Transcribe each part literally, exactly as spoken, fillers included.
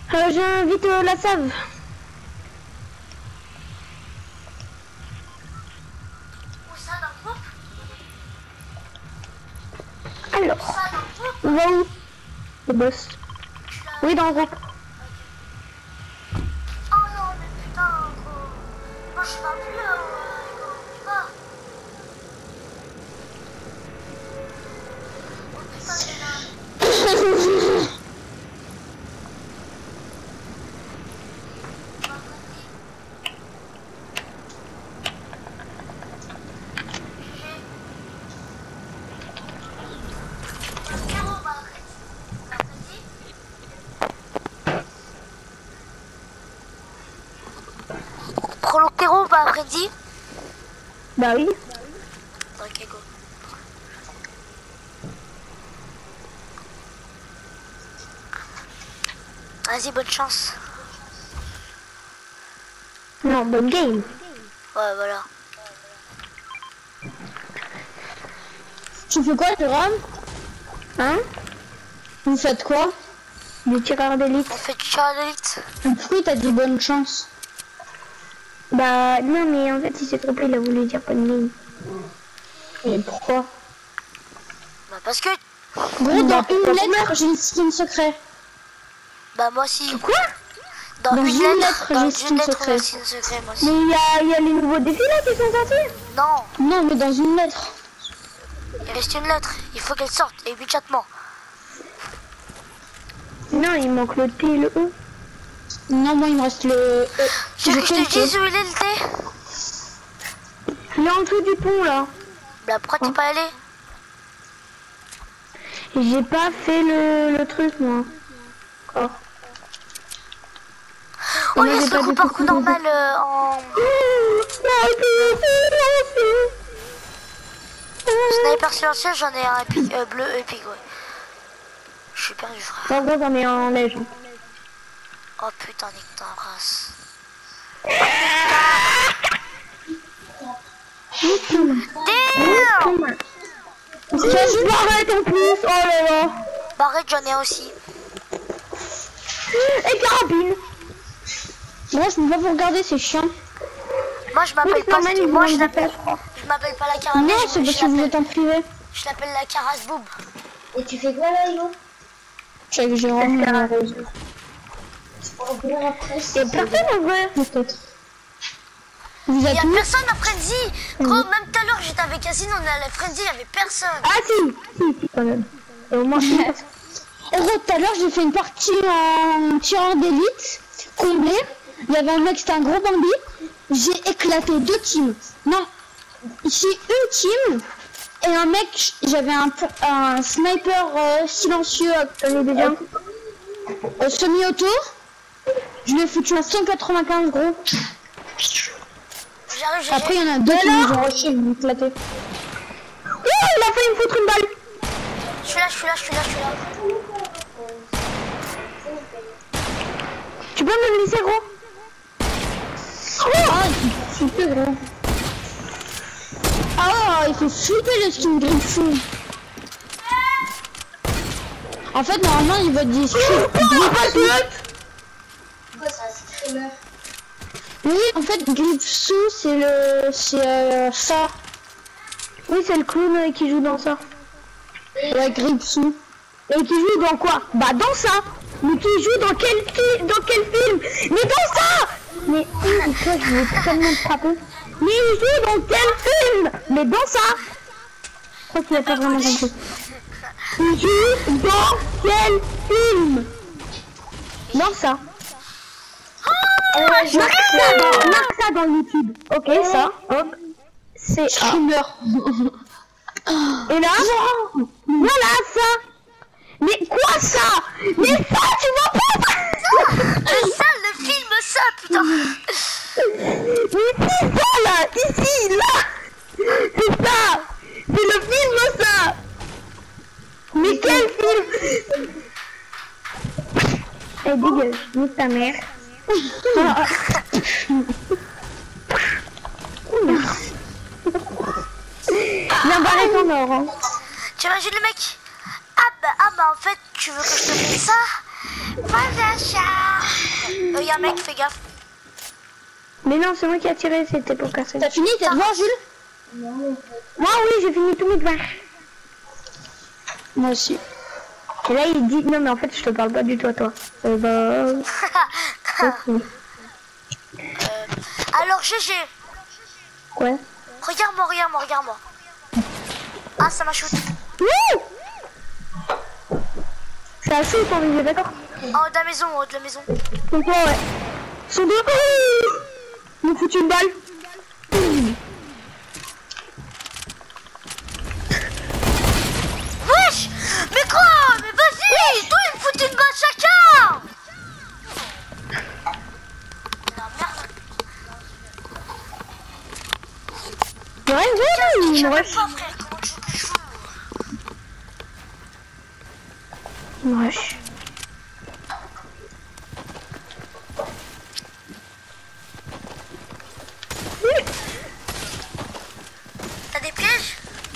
Euh, J'invite euh, la save. Où ça dans le groupe? Alors, Où ça dans le groupe? on va où? Le boss. Oui, dans le groupe. Oh non, mais putain, gros. Moi, je sais pas plus, euh, gros, tu vois. Oh putain, il est là. Proloctero, pas Freddy. Bah oui. Ok, go. Vas-y, bonne chance. Non, bonne game. Ouais, voilà. Tu fais quoi, Jérôme? Hein? Vous faites quoi? Du tireur d'élite. On fait du tir d'élite. Pourquoi t'as dit bonne chance? Bah non, mais en fait, il s'est trompé, il a voulu dire bonne game. Et pourquoi? Bah, parce que. Gros, dans Bah, une pourquoi lettre, j'ai une skin secret. Bah, moi aussi. Quoi? Dans, Dans une, une lettre, lettre, dans j'ai une skin lettre, secret. j'ai une secret, moi Mais aussi. il y a, il y a les nouveaux défis là qui sont sortis. Non, Non, mais dans une lettre. il reste une lettre. Il faut qu'elle sorte immédiatement. Non, il manque le T et le E. Non, moi, il me reste le... Euh, Tu veux j'ai que je te quelques- dise où il est le thé? Il est en dessous du pont là. Bah, pourquoi t'es pas allé? J'ai pas fait le, le truc moi. Encore. Oh, moi, il y a j'ai ce pas groupe du tout parcours normal euh, en sniper silencieux. J'en ai un épique, euh, bleu épique, ouais. Je suis perdu, frère. En gros, j'en ai en neige. Oh putain, nique ta race. Damn! Ça je m'arrête en plus. Oh là là. Barrette, j'en ai un aussi. Et carabine. Moi, je peux pas vous regarder, c'est chiant. Moi, je m'appelle Oui, pas. normal, ils Moi, vont je le l'appelle. faire, je crois. Je m'appelle pas la carabine. Non, je- c'est parce je que vous l'appelle- êtes en privé. Je l'appelle la carasse boob. Et tu fais quoi là, Ilo? Je suis avec Jérôme. Parce que- euh, En gros, après, Il y a personne en vrai. Peut-être. Vous Il y êtes a où? personne à Frenzy. Gros, même tout à l'heure, j'étais avec Yacine, on est allé à Frenzy, il y avait personne. Ah si, si, si quand même. Et au moins, si. En gros, tout à l'heure, j'ai fait une partie en tireur d'élite, comblé. Il y avait un mec, c'était un gros bandit. J'ai éclaté deux teams. Non, ici une team. Et un mec, j'avais un, un sniper euh, silencieux J'en ai déjà. euh, euh, semi-auto. Je l'ai foutu à cent quatre-vingt-quinze, gros. J'arrive, j'ai. Après, il y en a deux qui nous ont rushé, ils m'ont éclaté. Oh, il a failli me foutre une balle. Je suis là, je suis là, je suis là, je suis là. Tu peux me glisser gros? Ah, super gros. Ah, il faut flipper le skin Griffon. En fait, normalement, il va dire. Pourquoi c'est un screamer? Oui, en fait, Gripsou, c'est le. C'est euh, ça. Oui, c'est le clown euh, qui joue dans ça. Ouais, Gripsou. Et qui joue dans quoi? Bah dans ça. Mais qui joue dans quel film? Dans quel film? Mais dans ça. Mais oh, toi, je veux tellement te frapper. Mais il joue dans quel film? Mais dans ça. Je crois qu'il a pas vraiment compris. Il joue dans quel film? Dans ça. Marque ça dans, marque ça dans YouTube. Ok, ça. Hop. C'est Streamer. Et là, voilà ça. Mais quoi ça? Mais ça, tu vois pas? C'est ça, le film, ça, putain. Mais c'est ça là, ici, là. C'est ça. C'est le film ça. Mais quel film? Eh dégage, nique ta mère. Ah, Viens barrer ton or. Hein. Tu imagines le mec? Ah bah, ah bah, en fait, tu veux que je te fasse ça? Euh, y'a un mec, fais gaffe. Mais non, c'est moi qui a tiré, c'était pour casser. T'as fini tes devoirs, Jules? Moi, oui, j'ai fini tous mes devoirs. Moi aussi. Et là, il dit, non, mais en fait, je te parle pas du tout à toi. Euh, bah... euh, alors, G G. Ouais. Regarde-moi, regarde-moi, regarde-moi. Ah, ça m'a shoot. Wouh! C'est assez pour vivre, d'accord? En haut de la maison, en haut de la maison. Donc, ouais, ouais. Ils sont deux. Oh, ils m'ont foutu une balle. Wesh! Mais quoi? Mais vas-y! Toi, ils me foutent une balle chacun! La merde. Ouais, ouais, Je il me savais rush. pas, frère, comment tu veux que je joue? Il me rush. T'as des pièges?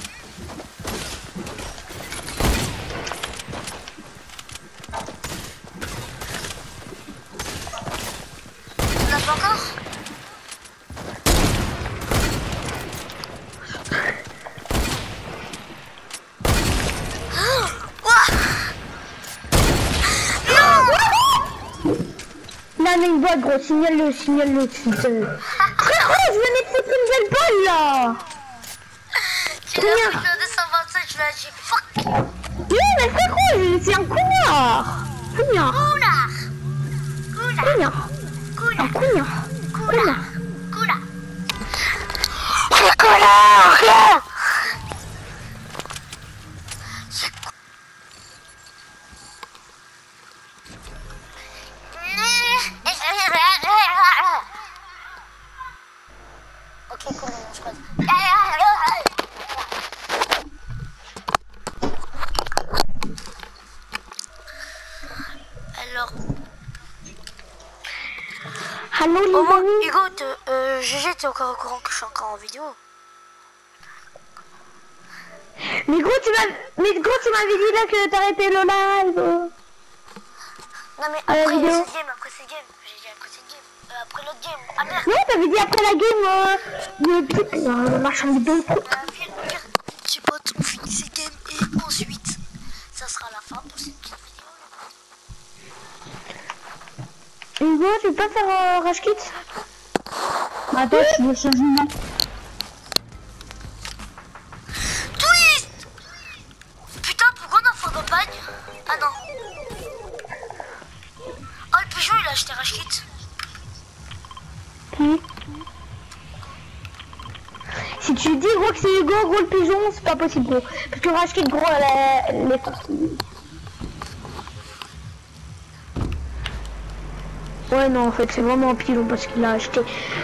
T'en as pas encore? Oh, ouah. Non, mais une boîte, gros, signale-le, signale-le. Frérot, je venais de foutre une belle balle, là. J'ai l'air de deux cent vingt-cinq, je l'ai dit fuck. Oui, mais frérot, c'est un couillard. Couillard. Coulard. Coulard. Couillard. Coulard. Un couillard. Coulard. Coulard. C'est coulard. Ok, cool, je crois. Alors, Allô, les au moins, amis. Hugo, te, euh, G G, t'es encore au courant que je suis encore en vidéo? Mais gros, tu m'as... Mais gros, tu m'avais dit là que t'arrêtais le live. Non mais À la après vidéo. cette game, après cette game, j'ai dit après cette game, euh, après l'autre game, ah merde. Non, t'avais dit après la game, euh, le truc, euh, le marchand de deux. Euh, pire, pire, j'ai pas on finit cette game et ensuite, ça sera la fin pour cette petite vidéo. Hugo, tu peux pas faire euh, Rush Kit? Attends, tu veux changer de nom? Twist. Putain, pourquoi on a fait campagne? Ah non. Oh, le pigeon, il a acheté Rush Kit. Oui. Si tu dis gros que c'est Hugo, gros le pigeon, c'est pas possible gros. Parce que Rush Kit, gros, elle est... elle est facile. Ouais, non, en fait, c'est vraiment un pigeon parce qu'il a acheté.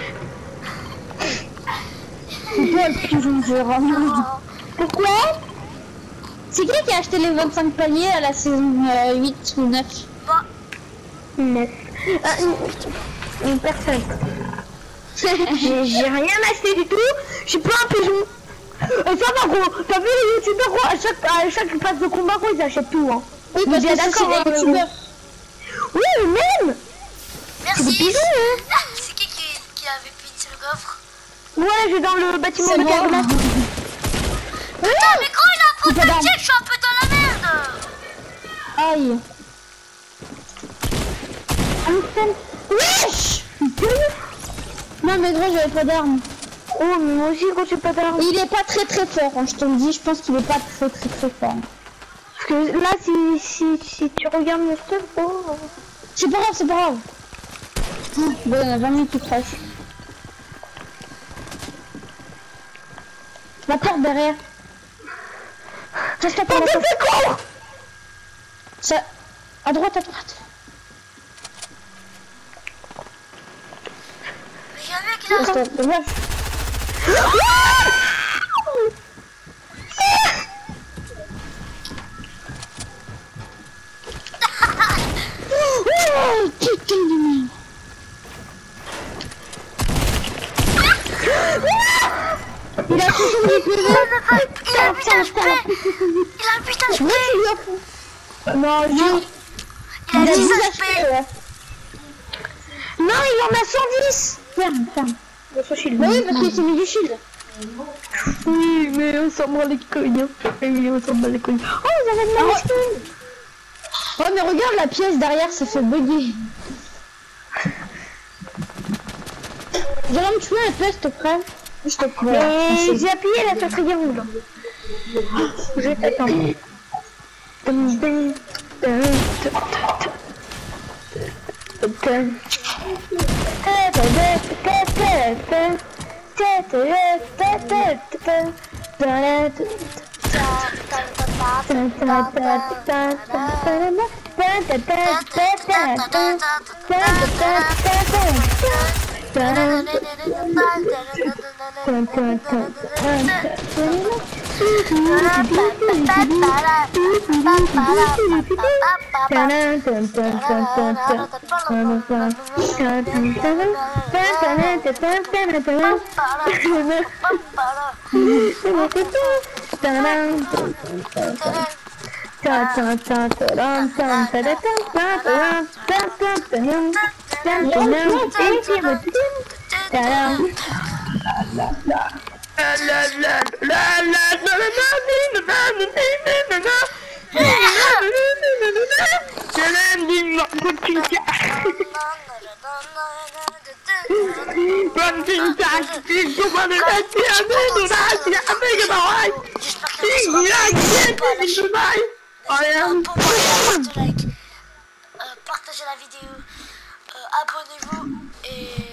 C'est toi le pigeon, je rends. Pourquoi? C'est qui qui a acheté les vingt-cinq paliers à la saison euh, huit ou neuf? Bah, neuf. Ah, une, une personne. J'ai j'ai rien acheté du tout. Je suis pas un pigeon. Euh, ça va gros. T'as vu les youtubeurs gros, à chaque, à chaque phase de combat gros, ils achètent tout hein. Oui, Mais parce bien que c'est d'accord, hein, des youtubeurs. Oui, mais même. C'est des merci. pigeons hein. C'est qui qui, qui avait pince le coffre? Ouais, j'ai dans le bâtiment C'est de moi. Carla. Putain, mais gros, il a C'est pas un grave. check, je suis un peu dans la merde. Aïe. Wesh. Non mais gros, j'avais pas d'armes. Oh, mais moi aussi gros, j'ai pas d'armes. Et il est pas très très fort, hein, je te le dis, je pense qu'il est pas très très très fort. Parce que là, si, si, si tu regardes mon stuff, gros... euh, C'est pas grave, c'est pas grave. Oh, bon, on a vingt minutes tout crash. La porte derrière. Reste à Oh, porte. mais c'est con. Ça... À droite, à droite. Mais j'ai un mec là. Reste à droite. Oh, putain de merde. Il a soixante-dix P V. Il a un putain de spray. Il a un putain de Ouais, spray. tu lui as fait. Non, Il je... Il a Il a dix dix H H P, P. ouais. Non, il en a cent dix. Ferme, ferme. Dans son shield. Bah oui, parce qu'il s'est mis du shield. Oui, mais on s'en bat les couilles. Hein. Oui, on s'en bat les couilles. Oh, vous avez de la machine. Ouais, mais regarde la pièce derrière, ça fait bugger. Jérôme, tu veux la pièce, s'il te plaît? Je te prends. Mais j'ai appuyé la quatrième. Je vais t'attendre. Partagez la vidéo, euh, abonnez-vous et